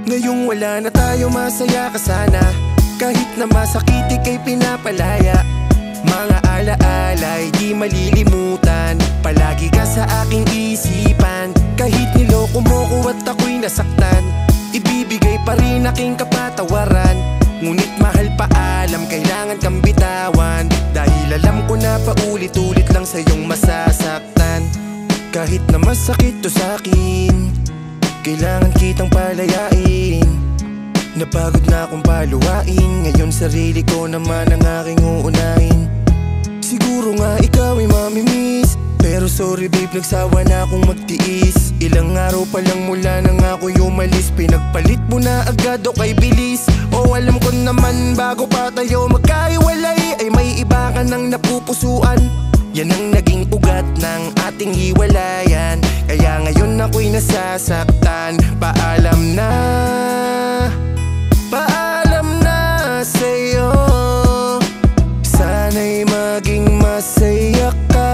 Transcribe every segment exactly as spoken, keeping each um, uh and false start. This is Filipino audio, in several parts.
Ngayong wala na tayo, masaya ka sana. Kahit na masakit ika'y pinapalaya. Mga alaala'y di malilimutan. Palagi ka sa aking isipan. Kahit niloko mo ko at ako'y nasaktan, ibibigay pa rin aking kapatawaran. Ngunit mahal paalam, kailangan kang bitawan. Dahil alam ko na paulit-ulit lang sa'yong masasaktan. Kahit na masakit to sa'kin, kailangan kitang palayain. Napagod na akong paluwain. Ngayon sarili ko naman ang aking uunahin. Siguro nga ikaw ay mamimiss, pero sorry babe, nagsawa na akong magtiis. Ilang araw pa lang mula nang ako'y umalis, pinagpalit mo na agad o kay bilis. O alam ko naman bago pa tayo magkahiwalay ay may iba ka nang napupusuan. Yan ang naging ugat ng ating hiwalayan. Kaya ngayon ako'y nasasaktan. Paalam na, paalam na sa'yo. Sana'y maging masaya ka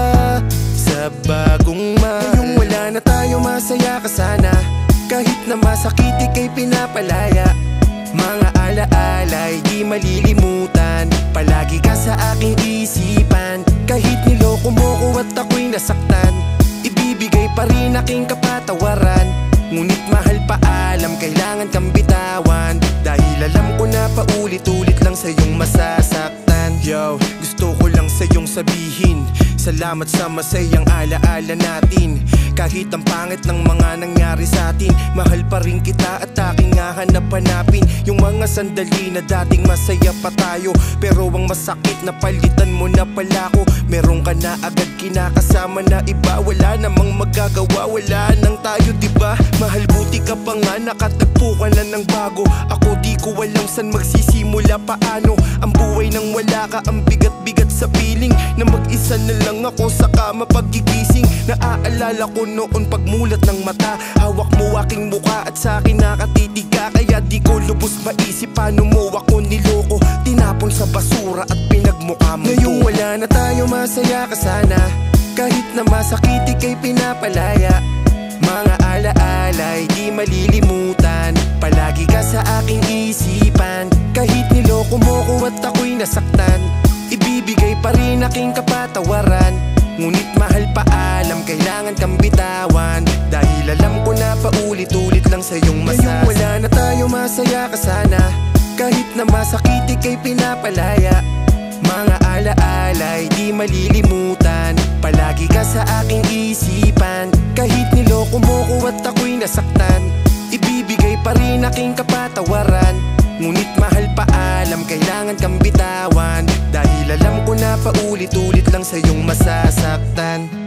sa bagong mahal. Ngayong wala na tayo, masaya ka sana. Kahit na masakit ika'y pinapalaya. Mga alaala'y di malilimutan. Palagi ka sa aking isipan. Kahit niloko mo ko at ako'y nasaktan, ibibigay pa rin aking kapatawaran. Ngunit mahal paalam, kailangan kang bitawan. Dahil alam ko na paulit-ulit lang sa'yong masasaktan. Yo, gusto ko lang sa'yong sabihin, salamat sa masayang alaala natin. Kahit ang pangit ng mga nangyari sa'tin, mahal pa rin kita at aking hahanap-hanapin yung mga sandali na dating masaya pa tayo. Pero ang masakit na palitan mo na pala ko. Meron ka na agad kinakasama na iba. Wala namang magagawa, wala nang tayo diba? Mahal buti ka pa nga, nakatagpo ka na ng bago. Ako di ko alam saan magsisimula, paano. Ang buhay nang wala ka, ang bigat-bigat sa piling na mag-isa na lang ako sa kama paggigising. Naaalala ko noon pagmulat ng mata, hawak mo aking muka at sa akin nakatitig ka. Kaya di ko lubos maisip paano mo ako niloko, tinapon sa basura at pinagmukha mo. Ngayong wala na tayo, masaya ka sana. Kahit na masakit ika'y pinapalaya. Mga alaala'y di malilimutan. Palagi ka sa aking isipan. Kahit niloko mo ko at ako'y nasaktan, ibibigay pa rin aking kapatawaran. Ngunit mahal paalam, kailangan kang bitawan. Dahil alam ko na paulit-ulit lang sa'yong masasaktan. Ngayong wala na tayo, masaya ka sana. Kahit na masakit ika'y pinapalaya. Mga alaala'y di malilimutan. Palagi ka sa aking isipan. Kahit niloko mo ko at ako'y nasaktan, ibibigay pa rin aking kapatawaran. Ngunit mahal paalam, kailangan kang bitawan. Dahil alam ko na paulit-ulit lang sa'yong masasaktan.